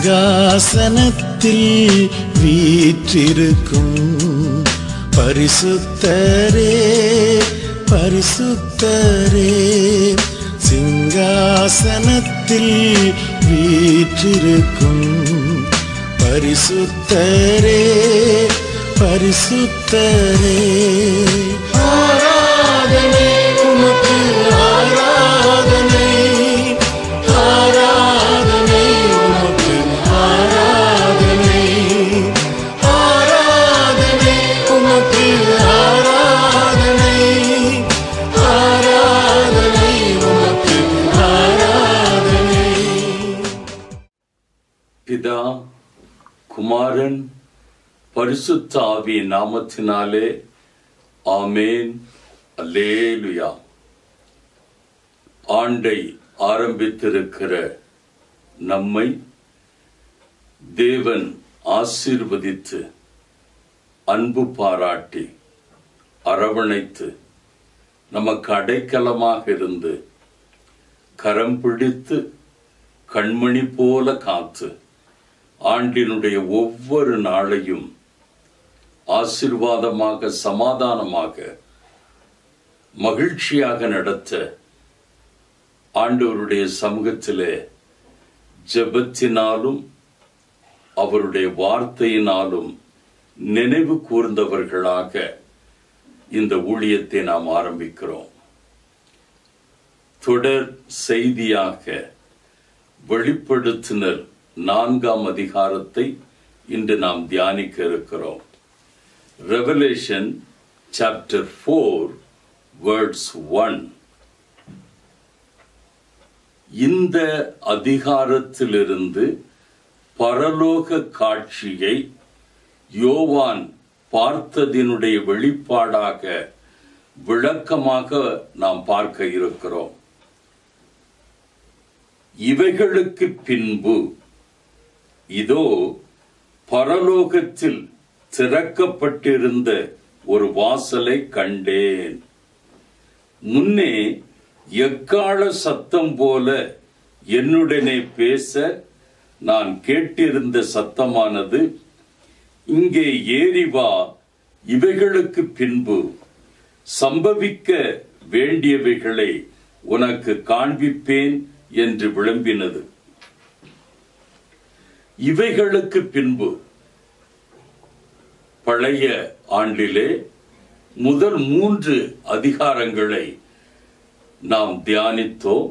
சிங்காசனத்தில் வீற்றிருக்கும் பரிசுத்தரே பரிசுத்தரே, சிங்காசனத்தில் வீற்றிருக்கும் பரிசுத்தரே பரிசுத்தரே, ஆராதனை உமக்கு ஆராதனை, ஆராதனை உமக்கு ஆராதனை, ஆராதனை உமக்கு ஆராதனை, ஆராதனை உமக்கு ஆராதனை. பிதா குமாரன் பரிசுத்த ஆவியின் நாமத்தினாலே ஆமேன். அல்லேலுயா. ஆண்டை ஆரம்பித்திருக்கிற நம்மை தேவன் ஆசீர்வதித்து அன்பு பாராட்டி அரவணைத்து நமக்கு அடைக்கலமாக இருந்து கரம் பிடித்து கண்மணி போல காத்து ஆண்டினுடைய ஒவ்வொரு நாளையும் ஆசீர்வாதமாக சமாதானமாக மகிழ்ச்சியாக நடத்த ஆண்டவருடைய சமூகத்திலே ஜெபத்தினாலும் அவருடைய வார்த்தையினாலும் நினைவு கூர்ந்தவர்களாக இந்த ஊழியத்தை நாம் ஆரம்பிக்கிறோம். தொடர் செய்தியாக வெளிப்படுத்தினர் 4ஆம் அதிகாரத்தை இன்று நாம் தியானிக்க இருக்கிறோம். Revelation chapter 4 verse 1. இந்த அதிகாரத்திலிருந்து பரலோக காட்சியை யோவான் பார்த்ததினுடைய வெளிப்பாடாக விளக்கமாக நாம் பார்க்க இருக்கிறோம். இவைகளுக்கு பின்பு இதோ பரலோகத்தில் திறக்கப்பட்டிருந்த ஒரு வாசலை கண்டேன். முன்னே எக்காள சத்தம் போல என்னுடனே பேச நான் கேட்டிருந்த சத்தமானது, இங்கே ஏறி வா, இவைகளுக்கு பின்பு சம்பவிக்க வேண்டியவைகளை உனக்கு காண்பிப்பேன் என்று விளம்பினது. இவைகளுக்கு பின்பு பழைய ஆண்டிலே முதல் 3 அதிகாரங்களை நாம் தியானித்தோம்.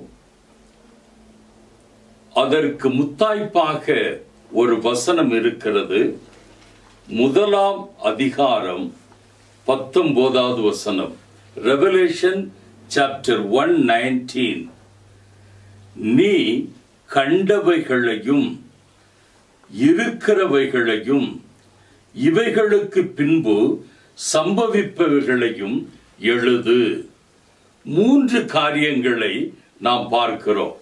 அதற்கு முத்தாய்ப்பாக ஒரு வசனம் இருக்கிறது. 1ஆம் அதிகாரம் 19வது வசனம். Revelation chapter 1:19. நீ கண்டவைகளையும் இருக்கிறவைகளையும் இவைகளுக்கு பின்பு சம்பவிப்பவைகளையும் எழுது. 3 காரியங்களை நாம் பார்க்கிறோம்.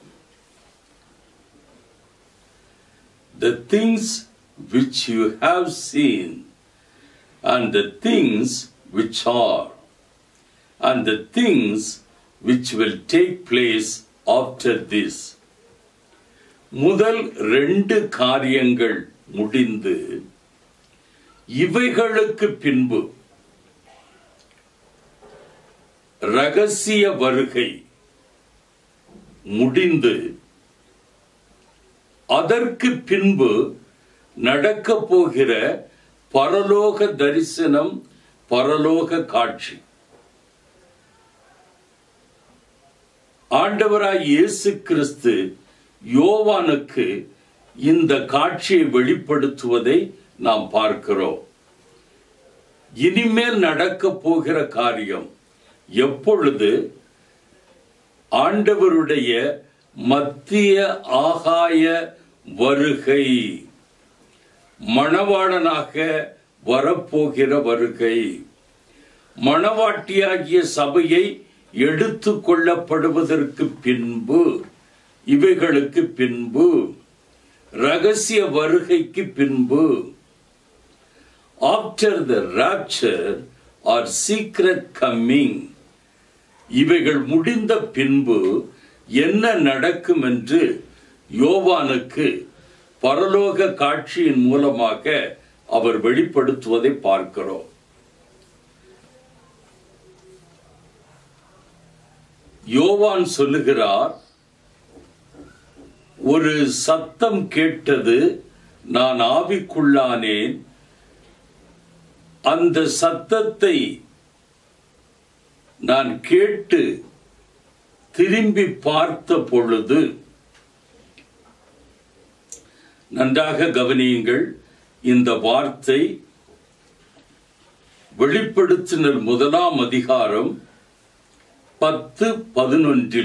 The things which you have seen, and the things which are, and the things which will take place after this. முதல் 2 காரியங்கள் முடிந்து இவைகளுக்கு பின்பு ரகசிய வருகை முடிந்து அதற்கு பின்பு நடக்க போகிற பரலோக தரிசனம், பரலோக காட்சி. ஆண்டவராய் இயேசு கிறிஸ்து யோவானுக்கு இந்த காட்சியை வெளிப்படுத்துவதை நாம் பார்க்கிறோம். இனிமேல் நடக்க போகிற காரியம் எப்பொழுது ஆண்டவருடைய மத்திய ஆகாய வருகை, மணவாளனாக வரப்போகிற வருகை, மணவாட்டியாகிய சபையை எடுத்து கொள்ளப்படுவதற்கு பின்பு, இவைகளுக்கு பின்பு, ரகசிய வருகைக்கு பின்பு, after the rapture or secret coming, இவைகள் முடிந்த பின்பு என்ன நடக்கும் என்று யோவானுக்கு பரலோக காட்சியின் மூலமாக அவர் வெளிப்படுத்துவதை பார்க்கிறோம். யோவான் சொல்லுகிறார், ஒரு சத்தம் கேட்டது, நான் ஆவிக்குள்ளானேன். அந்த சத்தத்தை நான் கேட்டு திரும்பி பார்த்த பொழுது, நன்றாக கவனியுங்கள், இந்த வார்த்தை வெளிப்படுத்தினர் 1 அதிகாரம் 10-11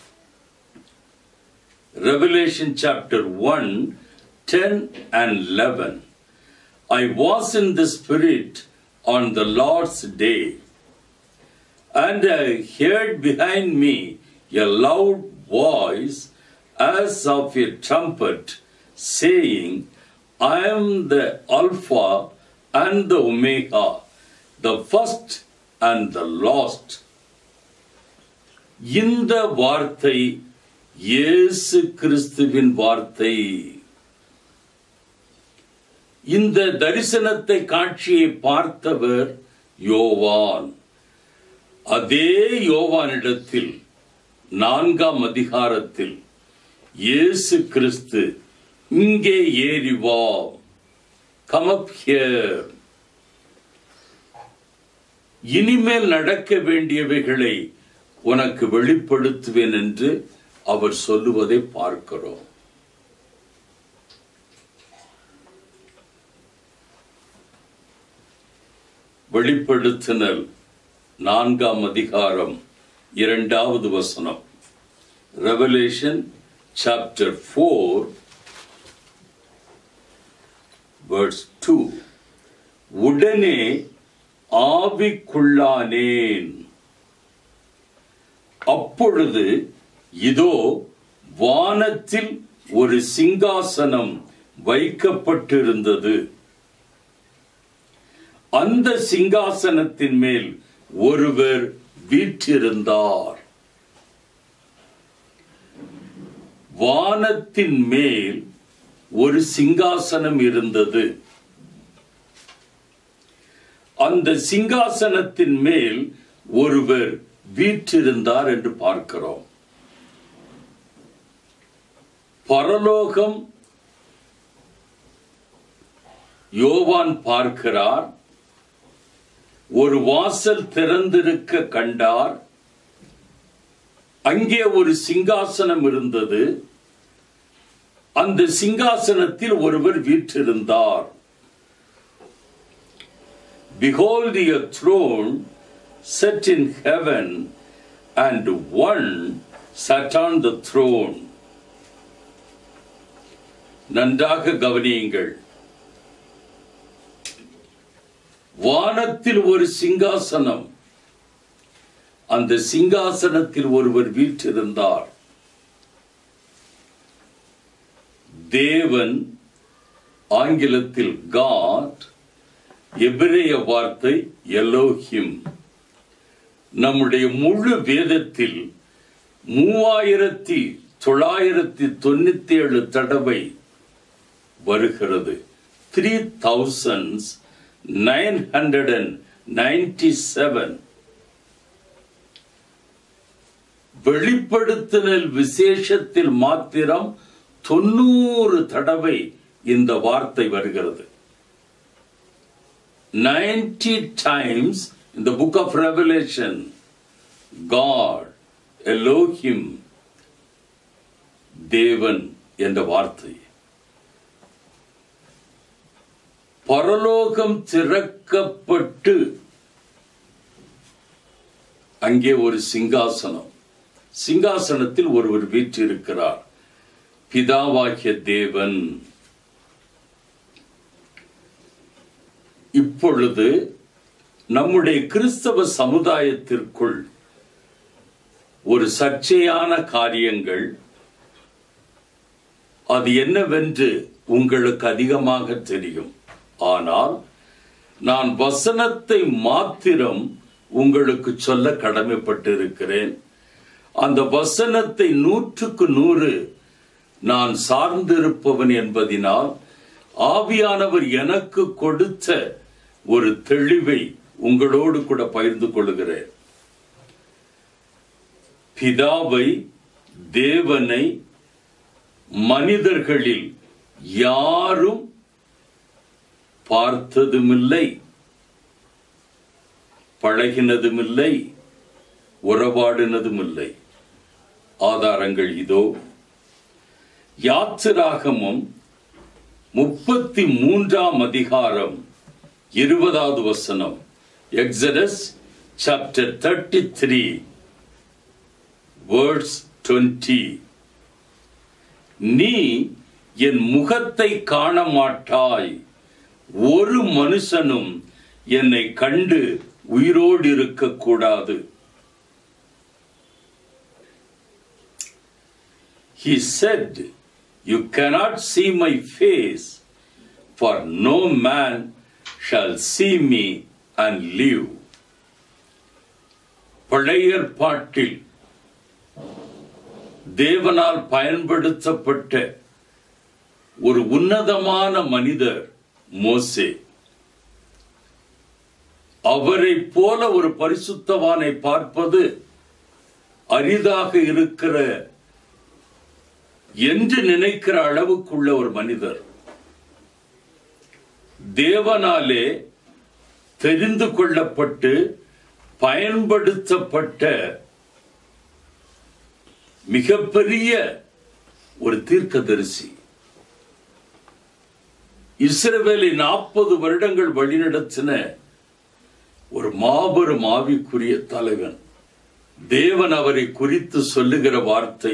Revelation chapter 1, 10 and 11. I was in the Spirit on the Lord's day, and I heard behind me a loud voice as of a trumpet, saying, I am the Alpha and the Omega, the first and the last. இந்த வார்த்தை இயேசு கிறிஸ்துவின் வார்த்தை. இந்த தரிசனத்தை, காட்சியை பார்த்தவர் யோவான். அதே யோவானிடத்தில் 4 அதிகாரத்தில் இயேசு கிறிஸ்து, இங்கே ஏறி வா, come up here, இனிமேல் நடக்க வேண்டியவைகளை உனக்கு வெளிப்படுத்துவேன் என்று அவர் சொல்லுவதை பார்க்கிறோம். வெளிப்படுத்தினல் 4 அதிகாரம் 2வது வசனம். Revelation chapter 4 verse 2. உடனே ஆவிக்குள்ளானேன். அப்பொழுது இதோ வானத்தில் ஒரு சிங்காசனம் வைக்கப்பட்டிருந்தது. அந்த சிங்காசனத்தின் மேல் ஒருவர் வீற்றிருந்தார். வானத்தின் மேல் ஒரு சிங்காசனம் இருந்தது. அந்த சிங்காசனத்தின் மேல் ஒருவர் வீற்றிருந்தார் என்று பார்க்கிறோம். பரலோகம் யோவான் பார்க்கிறார். ஒரு வாசல் திறந்திருக்க கண்டார். அங்கே ஒரு சிங்காசனம் இருந்தது. அந்த சிங்காசனத்தில் ஒருவர் வீற்றிருந்தார். Behold, a throne set in heaven, and one sat on the throne. நன்றாக கவனியுங்கள். வானத்தில் ஒரு சிங்காசனம், அந்த சிங்காசனத்தில் ஒருவர் வீற்றிருந்தார். தேவன், ஆங்கிலத்தில் God, எபிரேய வார்த்தை எலோஹிம். நம்முடைய முழு வேதத்தில் 3997 தடவை வருகிறது. 3997. வெளிப்படுத்தினல் விசேஷத்தில் மாத்திரம் 90 தடவை இந்த வார்த்தை வருகிறது. 90 times in the book of Revelation, God, Elohim, தேவன் என்ற வார்த்தை. பரலோகம் திறக்கப்பட்டு அங்கே ஒரு சிங்காசனம், சிங்காசனத்தில் ஒருவர் வீற்றிருக்கிறார். பிதாவாகிய தேவன். இப்பொழுது நம்முடைய கிறிஸ்தவ சமுதாயத்திற்குள் ஒரு சர்ச்சையான காரியங்கள், அது என்னவென்று உங்களுக்கு அதிகமாக தெரியும். ஆனால் நான் வசனத்தை மாத்திரம் உங்களுக்கு சொல்ல கடமைப்பட்டிருக்கிறேன். அந்த வசனத்தை 100க்கு 100 நான் சார்ந்திருப்பவன் என்பதினால் ஆவியானவர் எனக்கு கொடுத்த ஒரு தெளிவை உங்களோடு கூட பகிர்ந்து கொள்கிறேன். பிதாவை, தேவனை மனிதர்களில் யாரும் பார்த்ததுமில்லை, பழகினதுமில்லை, உறவாடினதுமில்லை. ஆதாரங்கள் இதோ. யாத்திராகமம் 33 அதிகாரம் 20வது வசனம். Exodus chapter 33 verse 20. நீ என் முகத்தை காண மாட்டாய், ஒரு மனுஷனும் என்னை கண்டு உயிரோடு இருக்கக்கூடாது. He said, you cannot see my face, for no man shall see me and live. பழைய ஏற்பாட்டில் தேவனால் பயன்படுத்தப்பட்ட ஒரு உன்னதமான மனிதர் மோசே. அவரை போல ஒரு பரிசுத்தவானை பார்ப்பது அரிதாக இருக்கிற என்று நினைக்கிற அளவுக்குள்ள ஒரு மனிதர். தேவனாலே தெரிந்து கொள்ளப்பட்டு பயன்படுத்தப்பட்ட மிகப்பெரிய ஒரு தீர்க்கதரிசி. இஸ்ரவேலை 40 வருடங்கள் வழிநடத்தின ஒரு மாபெரும் ஆவிக்குரிய தலைவன். தேவன் அவரை குறித்து சொல்லுகிற வார்த்தை,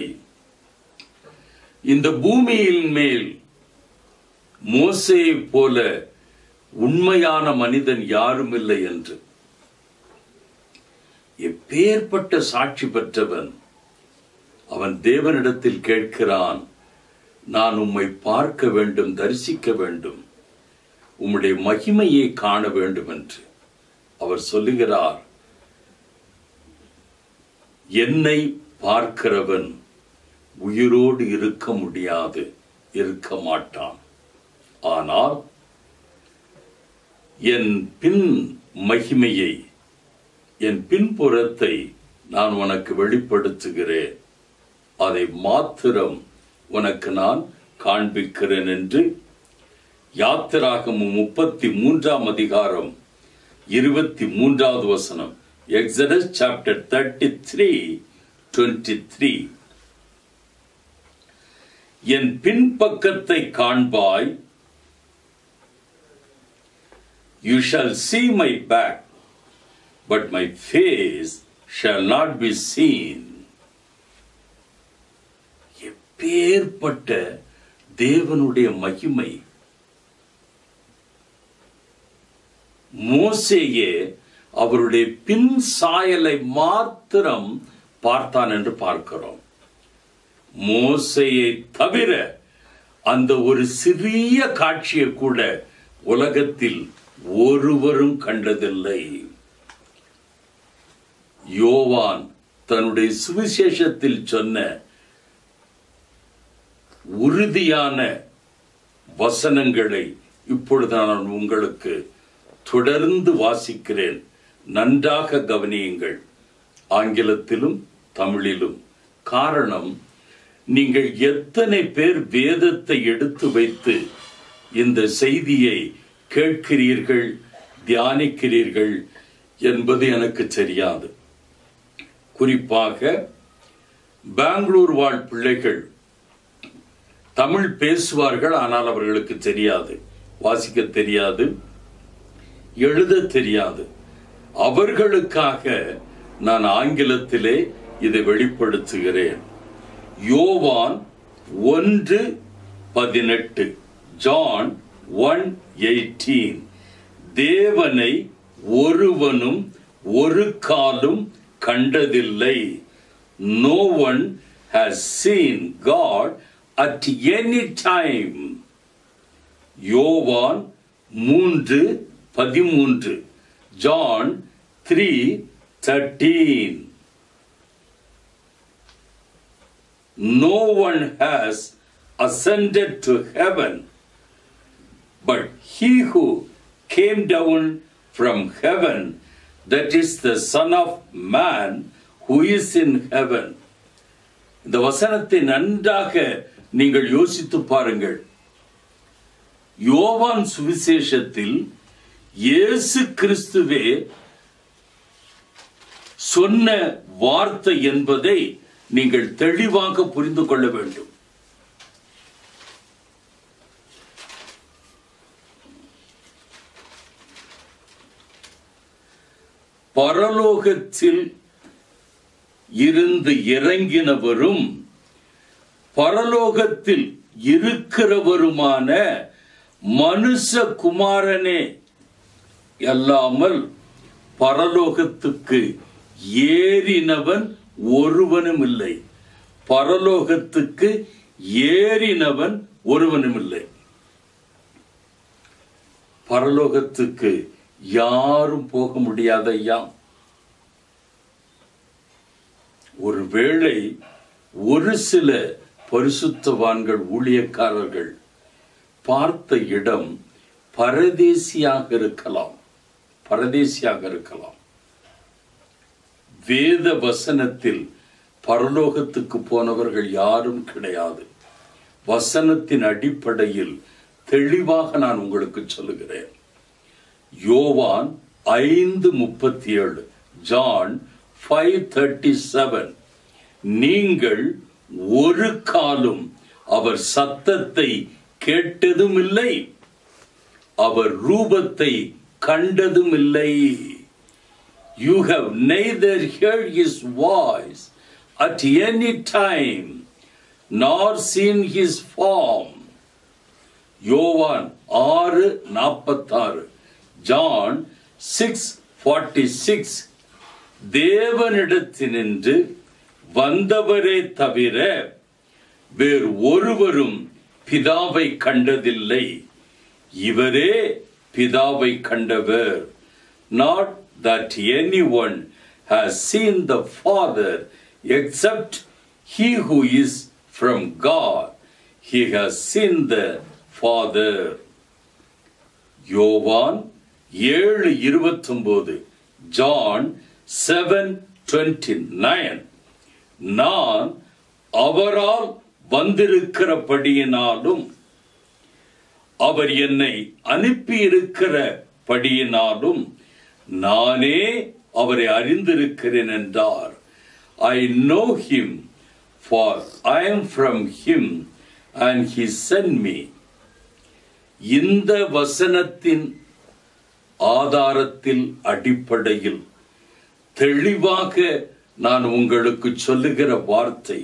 இந்த பூமியின் மேல் மோசேயை போல உண்மையான மனிதன் யாரும் இல்லை என்று. எப்பேற்பட்ட சாட்சி பெற்றவன். அவன் தேவனிடத்தில் கேட்கிறான், நான் உம்மை பார்க்க வேண்டும், தரிசிக்க வேண்டும், உம்முடைய மகிமையை காண வேண்டும் என்று. அவர் சொல்லுகிறார், என்னை பார்க்கிறவன் உயிரோடு இருக்க முடியாது, இருக்க மாட்டான். ஆனால் என் பின் மகிமையை, என் பின்புறத்தை நான் உனக்கு வெளிப்படுத்துகிறேன், அதை மாத்திரம் உனக்கு நான் காண்பிக்கிறேன் என்று யாத்திராகமம் 33 அதிகாரம் 23வது வசனம். Exodus chapter 33:23. என் பின்பக்கத்தை காண்பாய், you shall see my back, but my face shall not be seen. எப்பேற்பட்ட தேவனுடைய மகிமை. மோசேயே அவருடைய பின் சாயலை மாத்திரம் பார்த்தான் என்று பார்க்கிறோம். மோசேயை தவிர அந்த ஒரு சிறிய காட்சியை கூட உலகத்தில் ஒருவரும் கண்டதில்லை. யோவான் தன்னுடைய சுவிசேஷத்தில் சொன்ன உறுதியான வசனங்களை இப்பொழுது நான் உங்களுக்கு தொடர்ந்து வாசிக்கிறேன். நன்றாக கவனியுங்கள், ஆங்கிலத்திலும் தமிழிலும். காரணம், நீங்கள் எத்தனை பேர் வேதத்தை எடுத்து வைத்து இந்த செய்தியை கேட்கிறீர்கள், தியானிக்கிறீர்கள் என்பது எனக்கு தெரியாது. குறிப்பாக பெங்களூர் வாழ் பிள்ளைகள் தமிழ் பேசுவார்கள், ஆனால் அவர்களுக்கு தெரியாது, வாசிக்க தெரியாது, எழுத தெரியாது. அவர்களுக்காக நான் ஆங்கிலத்திலே இதை வெளிப்படுத்துகிறேன். யோவான் 1:18, ஜான் 1:18. தேவனை ஒருவனும் ஒரு காலும் கண்டதில்லை. No one has seen God at any time. யோவான் 3:13, John 3:13. No one has ascended to heaven, but he who came down from heaven, that is the Son of Man who is in heaven. இந்த வசனத்தை நன்றாக நீங்கள் யோசித்து பாருங்கள். யோவான் சுவிசேஷத்தில் இயேசு கிறிஸ்துவே சொன்ன வார்த்தை என்பதை நீங்கள் தெளிவாக புரிந்து கொள்ள வேண்டும். பரலோகத்தில் இருந்து இறங்கினவரும் பரலோகத்தில் இருக்கிறவருமான மனுஷகுமாரனே அல்லாமல் பரலோகத்துக்கு ஏறினவன் ஒருவனும் இல்லை. பரலோகத்துக்கு ஏறினவன் ஒருவனும் இல்லை. பரலோகத்துக்கு யாரும் போக முடியாத ஐயா. ஒருவேளை ஒரு சில பரிசுத்தவான்கள் ஊழியக்காரர்கள் பார்த்த இடம் பரதேசியாக இருக்கலாம். வேத வசனத்தில் பரலோகத்துக்கு போனவர்கள் யாரும் கிடையாது. வசனத்தின் அடிப்படையில் தெளிவாக நான் உங்களுக்கு சொல்லுகிறேன். யோவான் 5:37, John 5:37, நீங்கள் ஒரு காலும் அவர் சத்தத்தை கேட்டதும் இல்லை, அவர் ரூபத்தை கண்டதும் இல்லை. You have neither heard his voice at any time nor seen his form. யோவான் 6:46, John 6:46, தேவனிடத்தினின்று வந்தவரே தவிர வேறு ஒருவரும் பிதாவை கண்டதில்லை, இவரே பிதாவை கண்டவர். Not that anyone has seen the Father except he who is from God. He has seen the Father. யோவான் 7:29, John 7:29, நான் அவரால் வந்திருக்கிறபடியினாலும் அவர் என்னை அனுப்பியிருக்கிறபடியினாலும் நானே அவரை அறிந்திருக்கிறேன் என்றார். I know him, for I am from him and he sent me. இந்த வசனத்தின் ஆதாரத்தில் அடிப்படையில் தெளிவாக நான் உங்களுக்கு சொல்லுகிற வார்த்தை,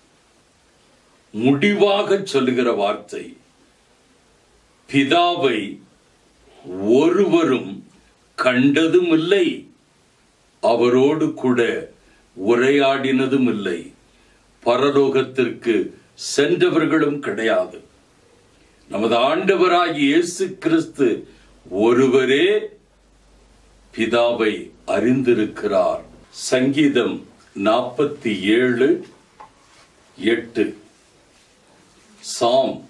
முடிவாக சொல்லுகிற வார்த்தை, பிதாவை ஒருவரும் கண்டதும் இல்லை, அவரோடு கூட உரையாடினதும் இல்லை, பரலோகத்திற்கு சென்றவர்களும் கிடையாது. நமது ஆண்டவராகிய இயேசு கிறிஸ்து ஒருவரே பிதாவை அறிந்திருக்கிறார். சங்கீதம் 47:8, Psalm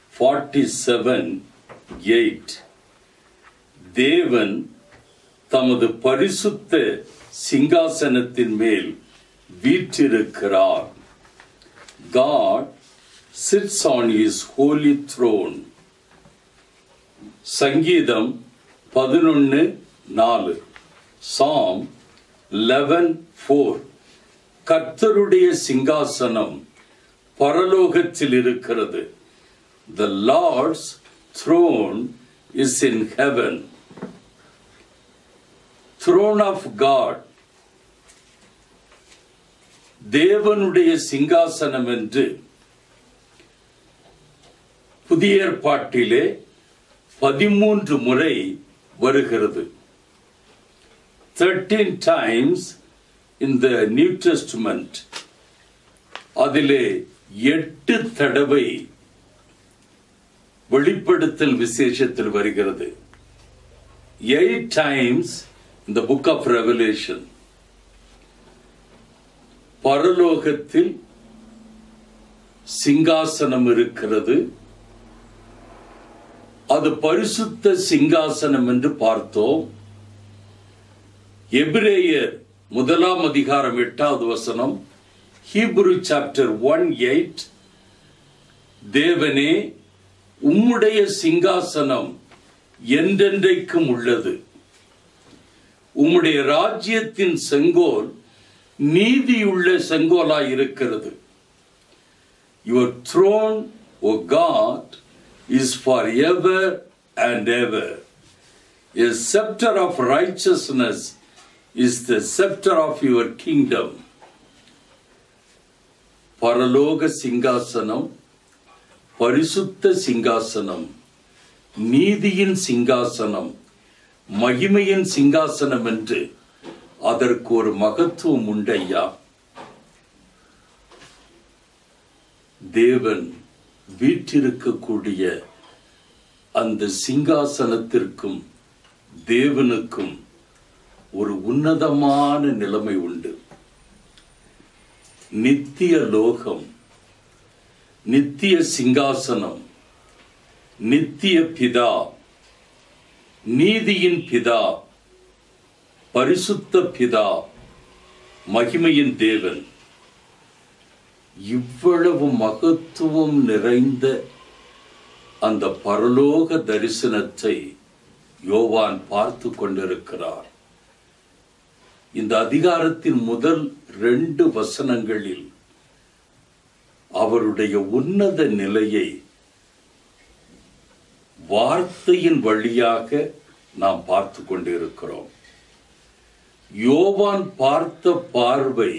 47:8, தேவன் தமது பரிசுத்த சிங்காசனத்தின் மேல் வீற்றிருக்கிறார். God sits on his holy throne. சங்கீதம் 11:4, Psalm 11:4, கர்த்தருடைய சிங்காசனம் பரலோகத்தில் இருக்கிறது. The Lord's throne is in heaven. Throne of God, தேவனுடைய சிங்காசனம் என்று புதிய ஏற்பாட்டிலே 13 முறை வருகிறது. 13 times in the New Testament. அதிலே 8 தடவை வெளிப்படுத்தல் விசேஷத்தில் வருகிறது. 8 times in the book of Revelation. பரலோகத்தில் சிங்காசனம் இருக்கிறது. அது பரிசுத்த சிங்காசனம் என்று பார்த்தோம். எபிரேயர் 1:8 ஹீப்ரு சாப்டர் 1:8 தேவனே உம்முடைய சிங்காசனம் என்றென்றைக்கும் உள்ளது, உம்முடைய ராஜ்யத்தின் செங்கோல் நீதியுள்ள செங்கோலாய் இருக்கிறது. Your throne, O God, is forever and ever. A scepter of righteousness is the scepter of your kingdom. பரலோக சிங்காசனம், பரிசுத்த சிங்காசனம், நீதியின் சிங்காசனம், மகிமையின் சிங்காசனம் என்று அதற்கு ஒரு மகத்துவம் உண்டையா. தேவன் வீற்றிருக்கக்கூடிய அந்த சிங்காசனத்திற்கும் தேவனுக்கும் ஒரு உன்னதமான நிலைமை உண்டு. நித்திய லோகம், நித்திய சிங்காசனம், நித்திய பிதா, நீதியின் பிதா, பரிசுத்த பிதா, மகிமையின் தேவன், இவ்வளவு மகத்துவம் நிறைந்த அந்த பரலோக தரிசனத்தை யோவான் பார்த்து கொண்டிருக்கிறார். இந்த அதிகாரத்தின் முதல் 2 வசனங்களில் அவருடைய உன்னத நிலையை வார்த்தையின் வழியாக நாம் பார்த்து கொண்டிருக்கிறோம். யோவான் பார்த்த பார்வை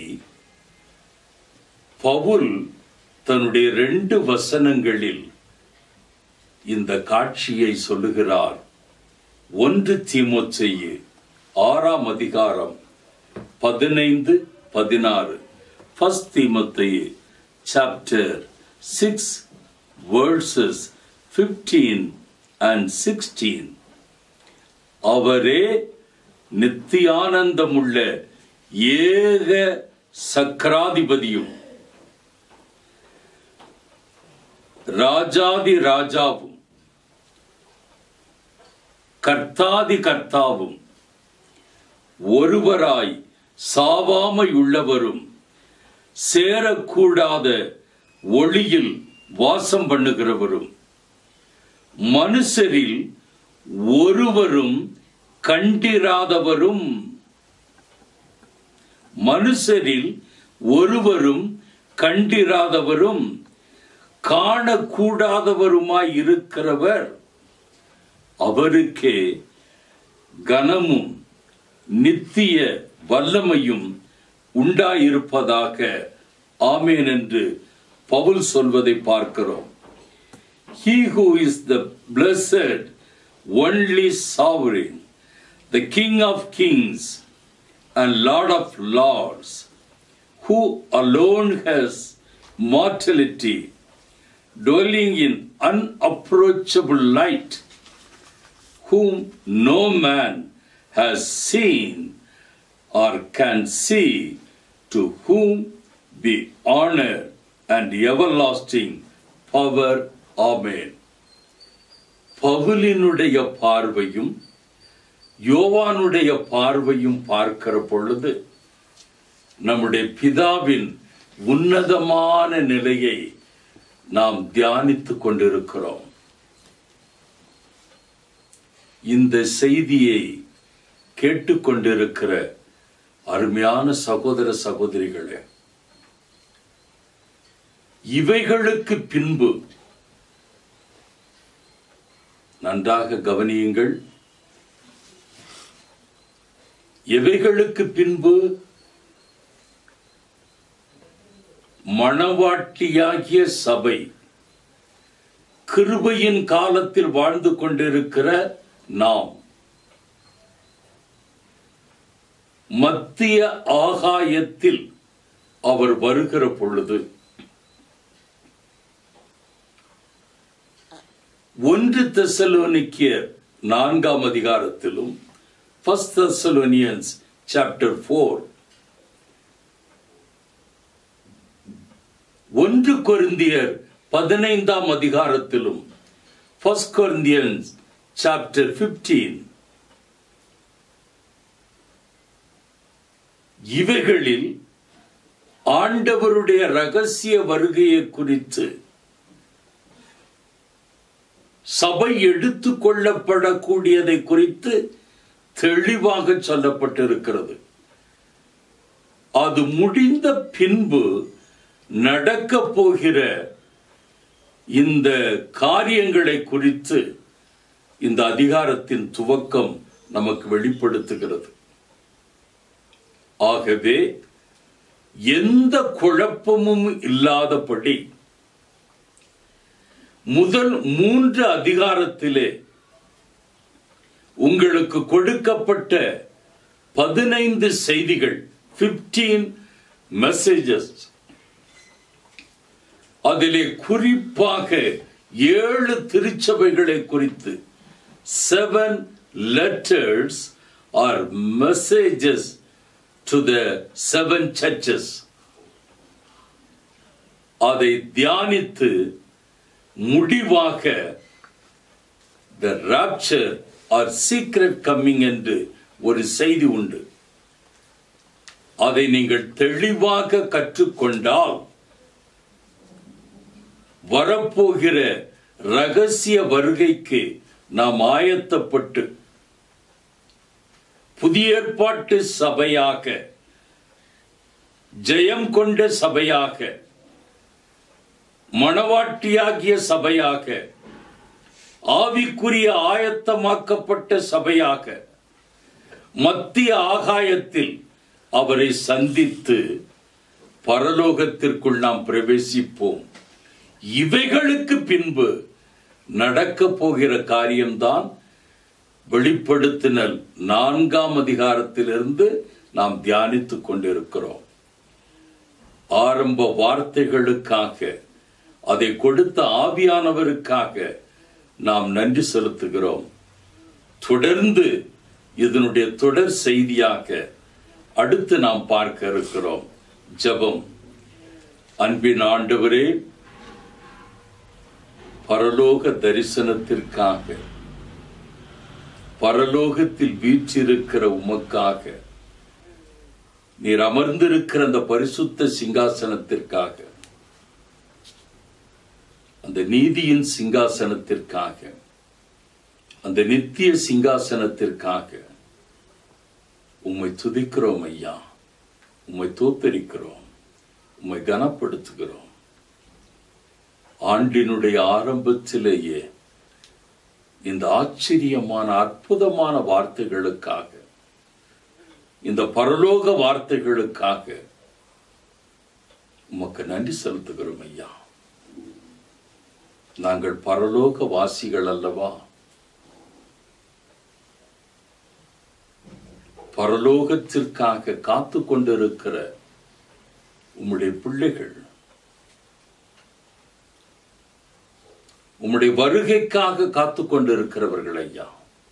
பவுல் தன்னுடைய 2 வசனங்களில் இந்த காட்சியை சொல்லுகிறார். 1 தீமோத்தேயு 6:15-16. 1 Timothy chapter 6 verses 15 and 16. அவரே நித்தியானந்தமுள்ள ஏக சக்கராதிபதியும் ராஜாதி ராஜாவும் கர்த்தாதி கர்த்தாவும் ஒருவராய் சாவாமையுள்ளவரும் சேரக்கூடாத ஒளியில் வாசம் பண்ணுகிறவரும் மனுஷரில் ஒருவரும் கண்டிராதவரும் காணக்கூடாதவருமாய் இருக்கிறவர், அவருக்கே கனமும் நித்திய வல்லமையும் உண்டாயிருப்பதாக. ஆமென் என்று பவுல் சொல்வதை பார்க்கிறோம். He who is the blessed, only sovereign, the King of kings and Lord of lords, who alone has mortality, dwelling in unapproachable light, whom no man has seen or can see, to whom be honor and everlasting power. Amen. பவுலினுடைய பார்வையும் யோவானுடைய பார்வையும் பார்க்கிற பொழுது நம்முடைய பிதாவின் உன்னதமான நிலையை நாம் தியானித்துக் கொண்டிருக்கிறோம். இந்த செய்தியை கேட்டுக்கொண்டிருக்கிற அருமையான சகோதர சகோதரிகளே, இவைகளுக்கு பின்பு நன்றாக கவனியுங்கள். இவைகளுக்கு பின்பு மணவாட்டியாகிய சபை, கிருபையின் காலத்தில் வாழ்ந்து கொண்டிருக்கிற நாம், மத்திய ஆகாயத்தில் அவர் வருகிற பொழுது 1 தெசலோனிக்கேயர் 4 1 Thessalonians chapter 4 1 கொரிந்தியர் 15ஆம் அதிகாரத்திலும் 1 Corinthians chapter 15 இவைகளில் ஆண்டவருடைய ரகசிய வருகையை குறித்து சபை எடுத்துக் கொள்ளப்படக்கூடியதை குறித்து தெளிவாக சொல்லப்பட்டிருக்கிறது. அது முடிந்த பின்பு நடக்க போகிற இந்த காரியங்களை குறித்து இந்த அதிகாரத்தின் துவக்கம் நமக்கு வெளிப்படுத்துகிறது. ஆகவே எந்த குழப்பமும் இல்லாதபடி முதல் 3 அதிகாரத்திலே உங்களுக்கு கொடுக்கப்பட்ட 15 செய்திகள், 15 மெசேஜஸ், அதிலே குறிப்பாக 7 திருச்சபைகளை குறித்து 7 letters or messages to the 7 churches, அதை தியானித்து முடிவாக the rapture or secret coming என்று ஒரு செய்தி உண்டு. அதை நீங்கள் தெளிவாக கற்றுக்கொண்டால் வரப்போகிற ரகசிய வருகைக்கு நாம் ஆயத்தப்பட்டு புதிய ஏற்பாட்டு சபையாக, ஜெயம் கொண்ட சபையாக, மணவாட்டியாகிய சபையாக, ஆவிக்குரிய ஆயத்தமாக்கப்பட்ட சபையாக மத்திய ஆகாயத்தில் அவரை சந்தித்து பரலோகத்திற்குள் நாம் பிரவேசிப்போம். இவைகளுக்கு பின்பு நடக்க போகிற காரியம்தான் வெளிப்படுத்தினல் 4ஆம் அதிகாரத்திலிருந்து நாம் தியானித்துக் கொண்டிருக்கிறோம். ஆரம்ப வார்த்தைகளுக்காக, அதை கொடுத்த ஆவியானவருக்காக நாம் நன்றி செலுத்துகிறோம். தொடர்ந்து இதனுடைய தொடர் செய்தியாக அடுத்து நாம் பார்க்க இருக்கிறோம். ஜெபம். அன்பின் ஆண்டவரே, பரலோக தரிசனத்திற்காக, பரலோகத்தில் வீற்றிருக்கிற உமக்காக, நீர் அமர்ந்திருக்கிற அந்த பரிசுத்த சிங்காசனத்திற்காக, அந்த நீதியின் சிங்காசனத்திற்காக, அந்த நித்திய சிங்காசனத்திற்காக உம்மை துதிக்கிறோம் ஐயா, உம்மை தோத்தரிக்கிறோம், உம்மை கனப்படுத்துகிறோம். ஆண்டினுடைய ஆரம்பத்திலேயே இந்த ஆச்சரியமான அற்புதமான வார்த்தைகளுக்காக, இந்த பரலோக வார்த்தைகளுக்காக உமக்கு நன்றி செலுத்துகிறோம் ஐயா. நாங்கள் பரலோக வாசிகள் அல்லவா? பரலோகத்திற்காக காத்து கொண்டிருக்கிற உம்முடைய பிள்ளைகள், உம்முடைய வருகைக்காக காத்து கொண்டிருக்கிறவர்கள் ஐயா,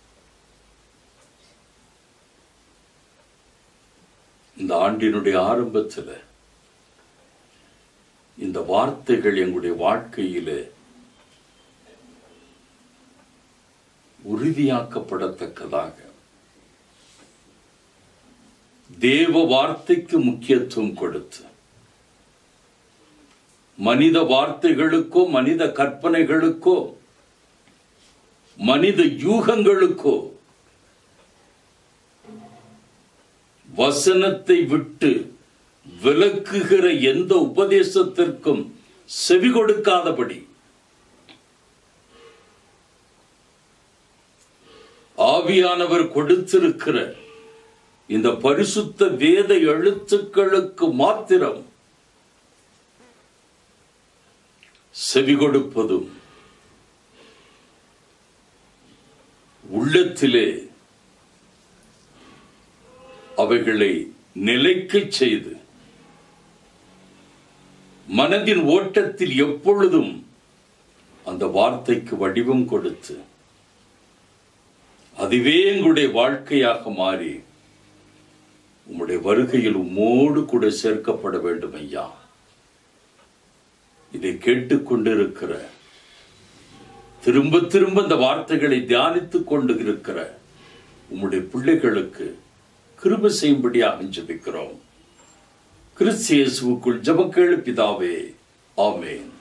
இந்த ஆண்டினுடைய ஆரம்பத்தில் இந்த வார்த்தைகள் எங்களுடைய வாழ்க்கையிலே உறுதியாக்கப்படத்தக்கதாக தேவ வார்த்தைக்கு முக்கியத்துவம் கொடுத்து, மனித வார்த்தைகளுக்கோ, மனித கற்பனைகளுக்கோ, மனித யூகங்களுக்கோ வசனத்தை விட்டு விலக்குகிற எந்த உபதேசத்திற்கும் செவி கொடுக்காதபடி ஆவியானவர் கொடுத்திருக்கிற இந்த பரிசுத்த வேத எழுத்துக்களுக்கு மாத்திரம் செவி கொடுப்பதும், உள்ளத்திலே அவைகளை நிலைக்கச் செய்து, மனதின் ஓட்டத்தில் எப்பொழுதும் அந்த வார்த்தைக்கு வடிவம் கொடுத்து, அதுவே எங்களுடைய வாழ்க்கையாக மாறி உம்முடைய வருகையில் உம்மோடு கூட சேர்க்கப்பட வேண்டும் ஐயா. இதை கேட்டுக்கொண்டிருக்கிற, திரும்ப திரும்ப இந்த வார்த்தைகளை தியானித்துக் கொண்டு இருக்கிற உம்முடைய பிள்ளைகளுக்கு கிருபை செய்யும்படியாக ஜெபிக்கிறோம். கிறிஸ்து இயேசுவுக்குள் ஜெபம் கேளு பிதாவே. ஆமென்.